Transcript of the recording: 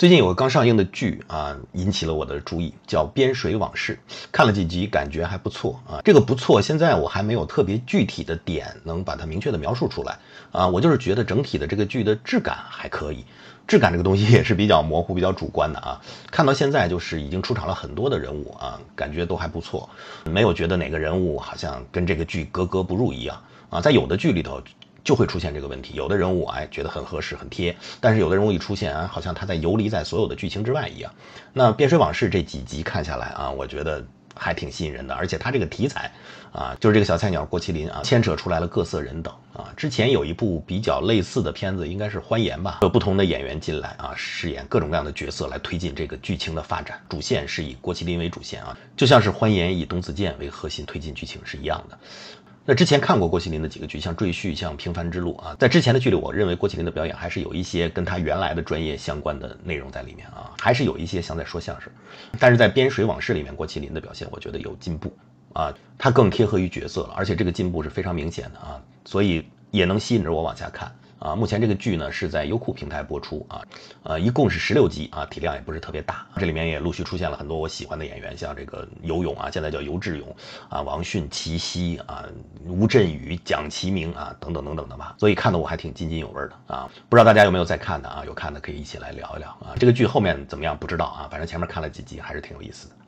最近有个刚上映的剧啊，引起了我的注意，叫《边水往事》。看了几集，感觉还不错啊。这个不错，现在我还没有特别具体的点能把它明确的描述出来啊。我就是觉得整体的这个剧的质感还可以。质感这个东西也是比较模糊、比较主观的啊。看到现在就是已经出场了很多的人物啊，感觉都还不错，没有觉得哪个人物好像跟这个剧格格不入一样啊。在有的剧里头，就会出现这个问题，有的人物觉得很合适很贴，但是有的人物一出现好像他在游离在所有的剧情之外一样。那《边水往事》这几集看下来啊，我觉得还挺吸引人的，而且他这个题材啊，就是这个小菜鸟郭麒麟啊，牵扯出来了各色人等啊。之前有一部比较类似的片子，应该是《欢颜》吧，有不同的演员进来啊，饰演各种各样的角色来推进这个剧情的发展。主线是以郭麒麟为主线啊，就像是《欢颜》以董子健为核心推进剧情是一样的。那之前看过郭麒麟的几个剧，像《赘婿》、像《平凡之路》啊，在之前的剧里，我认为郭麒麟的表演还是有一些跟他原来的专业相关的内容在里面啊，还是有一些像在说相声。但是在《边水往事》里面，郭麒麟的表现我觉得有进步啊，他更贴合于角色了，而且这个进步是非常明显的啊，所以也能吸引着我往下看。目前这个剧呢是在优酷平台播出啊，一共是16集啊，体量也不是特别大。这里面也陆续出现了很多我喜欢的演员，像这个尤勇啊，现在叫尤志勇啊，王迅、齐溪啊，吴镇宇、蒋奇明啊，等等等等的吧。所以看得我还挺津津有味的啊。不知道大家有没有在看的啊？有看的可以一起来聊一聊啊。这个剧后面怎么样不知道啊，反正前面看了几集还是挺有意思的。